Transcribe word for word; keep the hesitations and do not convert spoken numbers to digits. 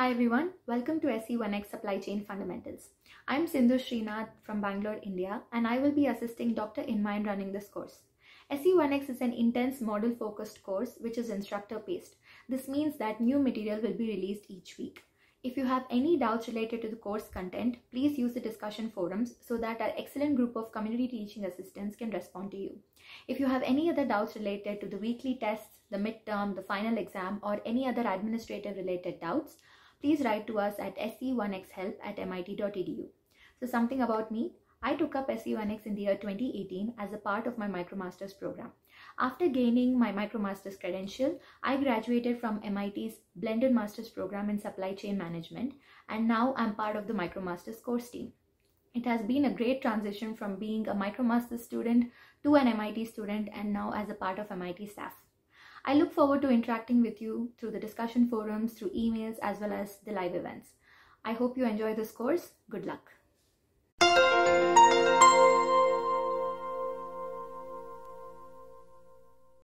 Hi everyone, welcome to S C one X Supply Chain Fundamentals. I'm Sindhu Srinath from Bangalore, India, and I will be assisting Doctor Inma in running this course. S C one X is an intense model-focused course which is instructor-paced. This means that new material will be released each week. If you have any doubts related to the course content, please use the discussion forums so that our excellent group of community teaching assistants can respond to you. If you have any other doubts related to the weekly tests, the midterm, the final exam, or any other administrative related doubts, please write to us at S C one X help at M I T dot E D U. So something about me, I took up S C one X in the year twenty eighteen as a part of my MicroMasters program. After gaining my MicroMasters credential, I graduated from M I T's Blended Masters program in Supply Chain Management, and now I'm part of the MicroMasters course team. It has been a great transition from being a MicroMasters student to an M I T student and now as a part of M I T staff. I look forward to interacting with you through the discussion forums, through emails, as well as the live events. I hope you enjoy this course. Good luck.